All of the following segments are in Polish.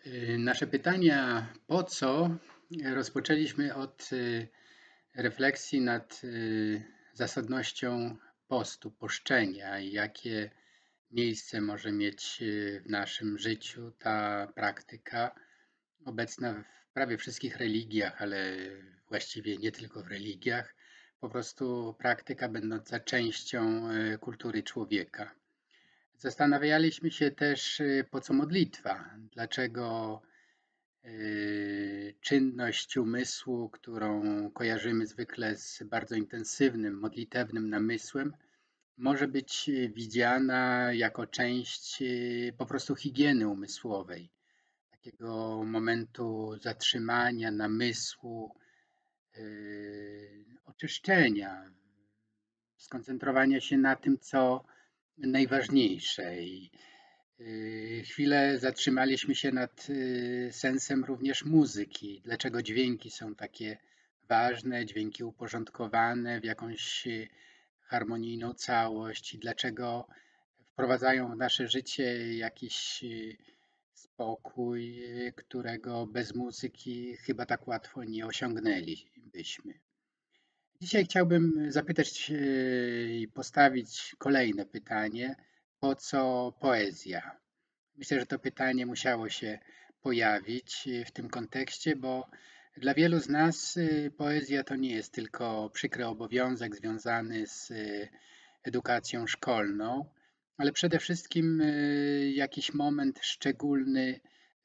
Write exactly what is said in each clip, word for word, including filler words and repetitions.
Y, Nasze pytania po co rozpoczęliśmy od y, refleksji nad y, zasadnością postu, poszczenia i jakie miejsce może mieć y, w naszym życiu ta praktyka obecna w prawie wszystkich religiach, ale właściwie nie tylko w religiach, po prostu praktyka będąca częścią y, kultury człowieka. Zastanawialiśmy się też, y, po co modlitwa, dlaczego y, czynność umysłu, którą kojarzymy zwykle z bardzo intensywnym, modlitewnym namysłem, może być widziana jako część y, po prostu higieny umysłowej, takiego momentu zatrzymania namysłu, y, oczyszczenia, skoncentrowania się na tym, co najważniejsze. I y, chwilę zatrzymaliśmy się nad y, sensem również muzyki. Dlaczego dźwięki są takie ważne, dźwięki uporządkowane w jakąś y, harmonijną całość i dlaczego wprowadzają w nasze życie jakiś y, spokój, y, którego bez muzyki chyba tak łatwo nie osiągnęlibyśmy. Dzisiaj chciałbym zapytać e, i postawić kolejne pytanie: po co poezja? Myślę, że to pytanie musiało się pojawić e, w tym kontekście, bo dla wielu z nas e, poezja to nie jest tylko przykry obowiązek związany z e, edukacją szkolną, ale przede wszystkim e, jakiś moment szczególny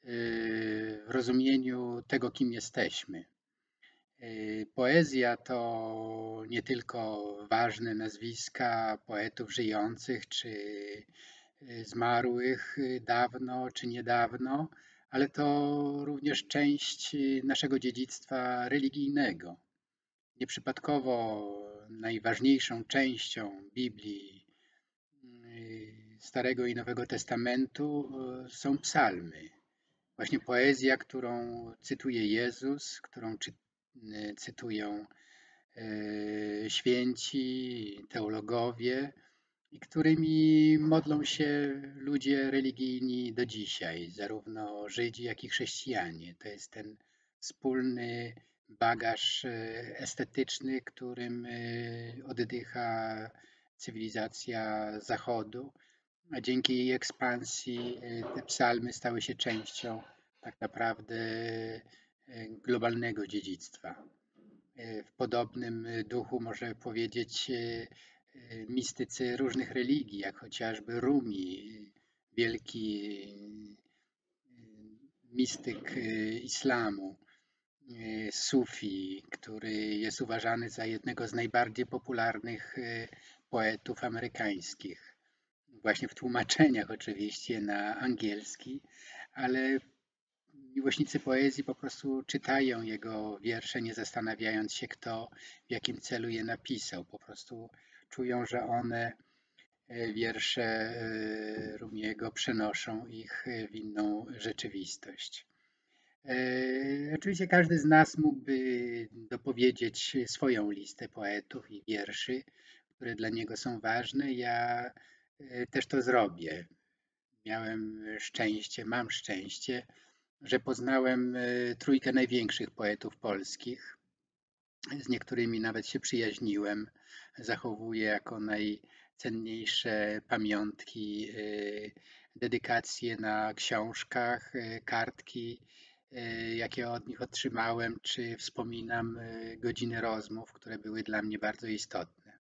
w rozumieniu tego, kim jesteśmy. Y, Poezja to nie tylko ważne nazwiska poetów żyjących czy y, zmarłych y, dawno czy niedawno, ale to również część y, naszego dziedzictwa religijnego. Nieprzypadkowo najważniejszą częścią Biblii y, Starego i Nowego Testamentu y, są psalmy. Właśnie poezja, którą cytuje Jezus, którą czy, y, cytują y, święci, teologowie i którymi modlą się ludzie religijni do dzisiaj, zarówno Żydzi, jak i chrześcijanie. To jest ten wspólny bagaż y, estetyczny, którym y, oddycha cywilizacja Zachodu, a dzięki jej ekspansji y, te psalmy stały się częścią tak naprawdę y, globalnego dziedzictwa. Y, W podobnym duchu można powiedzieć y, y, mistycy różnych religii, jak chociażby Rumi, wielki y, mistyk y, islamu, y, Sufi, który jest uważany za jednego z najbardziej popularnych y, poetów amerykańskich. Właśnie w tłumaczeniach oczywiście na angielski, ale miłośnicy poezji po prostu czytają jego wiersze, nie zastanawiając się, kto w jakim celu je napisał. Po prostu czują, że one, e, wiersze e, Rumiego, przenoszą ich e, w inną rzeczywistość. E, Oczywiście każdy z nas mógłby dopowiedzieć swoją listę poetów i wierszy, które dla niego są ważne. Ja e, też to zrobię. Miałem szczęście, mam szczęście, że poznałem e, trójkę największych poetów polskich. Z niektórymi nawet się przyjaźniłem. Zachowuję jako najcenniejsze pamiątki e, dedykacje na książkach, e, kartki, e, jakie od nich otrzymałem, czy wspominam e, godziny rozmów, które były dla mnie bardzo istotne.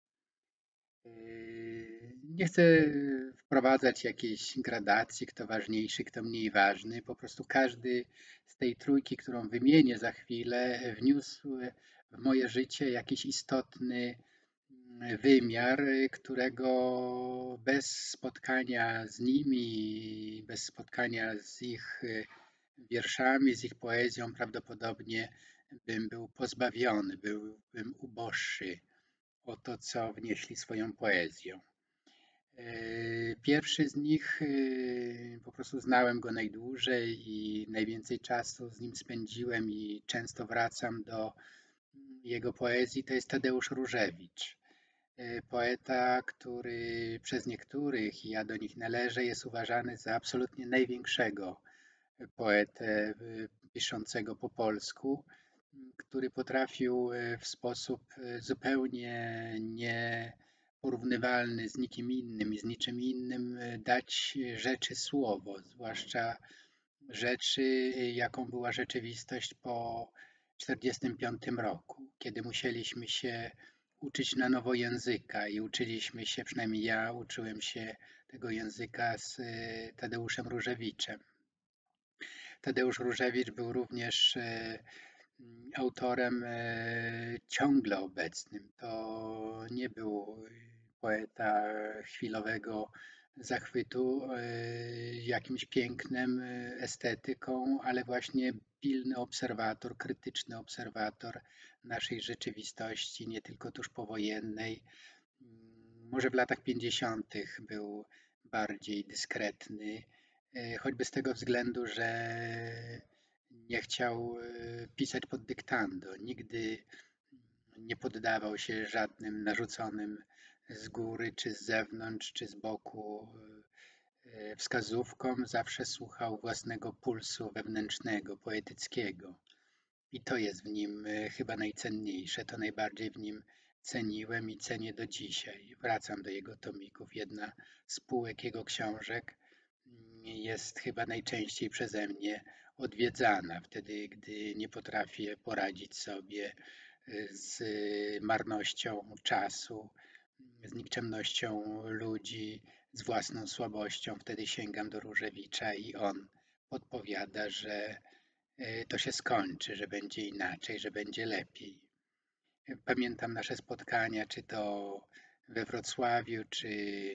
Yy, Nie chcę wprowadzać jakiejś gradacji, kto ważniejszy, kto mniej ważny. Po prostu każdy z tej trójki, którą wymienię za chwilę, wniósł w moje życie jakiś istotny mm, wymiar, którego bez spotkania z nimi, bez spotkania z ich y, wierszami, z ich poezją, prawdopodobnie bym był pozbawiony, byłbym uboższy o to, co wnieśli swoją poezją. E, Pierwszy z nich, e, po prostu znałem go najdłużej i najwięcej czasu z nim spędziłem i często wracam do jego poezji, to jest Tadeusz Różewicz. E, Poeta, który przez niektórych, i ja do nich należę, jest uważany za absolutnie największego poetę y, piszącego po polsku, który potrafił y, w sposób y, zupełnie nieporównywalny z nikim innym i z niczym innym y, dać rzeczy słowo, zwłaszcza rzeczy, jaką była rzeczywistość po czterdziestym piątym roku, kiedy musieliśmy się uczyć na nowo języka i uczyliśmy się, przynajmniej ja uczyłem się tego języka z Tadeuszem Różewiczem. Tadeusz Różewicz był również autorem ciągle obecnym. To nie był poeta chwilowego zachwytu jakimś pięknem, estetyką, ale właśnie pilny obserwator, krytyczny obserwator naszej rzeczywistości, nie tylko tuż powojennej. Może w latach pięćdziesiątych był bardziej dyskretny, choćby z tego względu, że nie chciał pisać pod dyktando. Nigdy nie poddawał się żadnym narzuconym z góry, czy z zewnątrz, czy z boku wskazówkom. Zawsze słuchał własnego pulsu wewnętrznego, poetyckiego. I to jest w nim chyba najcenniejsze. To najbardziej w nim ceniłem i cenię do dzisiaj. Wracam do jego tomików. Jedna z półek jego książek jest chyba najczęściej przeze mnie odwiedzana, wtedy gdy nie potrafię poradzić sobie z marnością czasu, z nikczemnością ludzi, z własną słabością. Wtedy sięgam do Różewicza i on podpowiada, że to się skończy, że będzie inaczej, że będzie lepiej. Pamiętam nasze spotkania, czy to we Wrocławiu, czy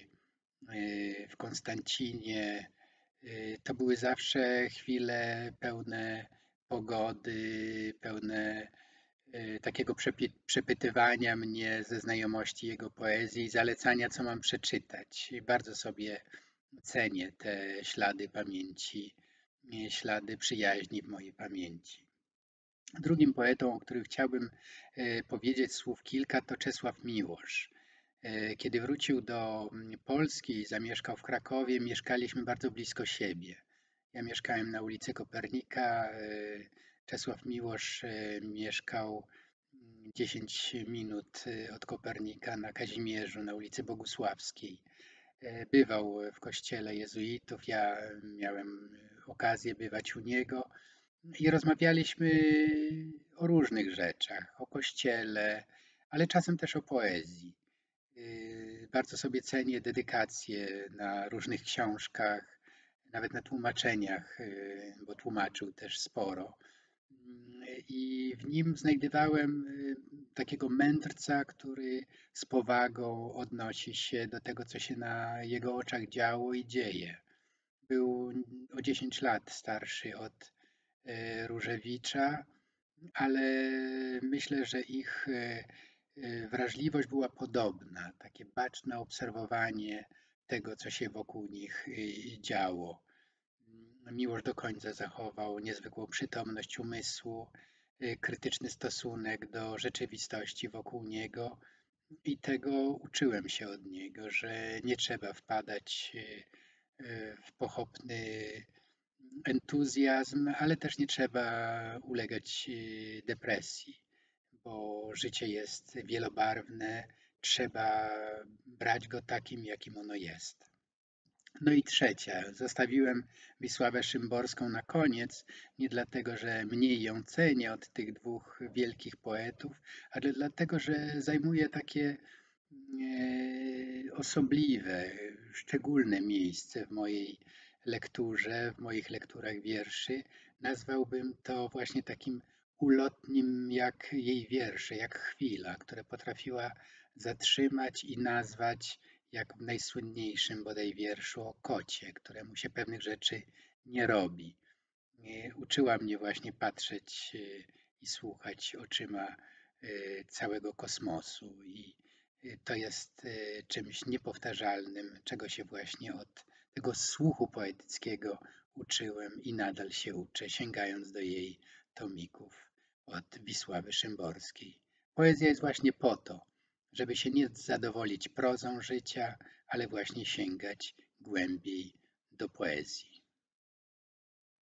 w Konstancinie. To były zawsze chwile pełne pogody, pełne takiego przepytywania mnie ze znajomości jego poezji i zalecania, co mam przeczytać. Bardzo sobie cenię te ślady pamięci, ślady przyjaźni w mojej pamięci. Drugim poetą, o którym chciałbym powiedzieć słów kilka, to Czesław Miłosz. Kiedy wrócił do Polski i zamieszkał w Krakowie, mieszkaliśmy bardzo blisko siebie. Ja mieszkałem na ulicy Kopernika, Czesław Miłosz mieszkał dziesięć minut od Kopernika na Kazimierzu, na ulicy Bogusławskiej. Bywał w kościele jezuitów, ja miałem okazję bywać u niego i rozmawialiśmy o różnych rzeczach, o kościele, ale czasem też o poezji. Bardzo sobie cenię dedykacje na różnych książkach, nawet na tłumaczeniach, bo tłumaczył też sporo. I w nim znajdowałem takiego mędrca, który z powagą odnosi się do tego, co się na jego oczach działo i dzieje. Był o dziesięć lat starszy od Różewicza, ale myślę, że ich wrażliwość była podobna, takie baczne obserwowanie tego, co się wokół nich działo. Miłosz do końca zachował niezwykłą przytomność umysłu, krytyczny stosunek do rzeczywistości wokół niego i tego uczyłem się od niego, że nie trzeba wpadać w pochopny entuzjazm, ale też nie trzeba ulegać depresji, bo życie jest wielobarwne, trzeba brać go takim, jakim ono jest. No i trzecia, zostawiłem Wisławę Szymborską na koniec, nie dlatego, że mniej ją cenię od tych dwóch wielkich poetów, ale dlatego, że zajmuje takie osobliwe, szczególne miejsce w mojej lekturze, w moich lekturach wierszy. Nazwałbym to właśnie takim ulotnim jak jej wiersze, jak chwila, które potrafiła zatrzymać i nazwać, jak w najsłynniejszym bodaj wierszu o kocie, któremu się pewnych rzeczy nie robi. Uczyła mnie właśnie patrzeć i słuchać oczyma całego kosmosu i to jest czymś niepowtarzalnym, czego się właśnie od tego słuchu poetyckiego uczyłem i nadal się uczę, sięgając do jej tomików od Wisławy Szymborskiej. Poezja jest właśnie po to, żeby się nie zadowolić prozą życia, ale właśnie sięgać głębiej do poezji.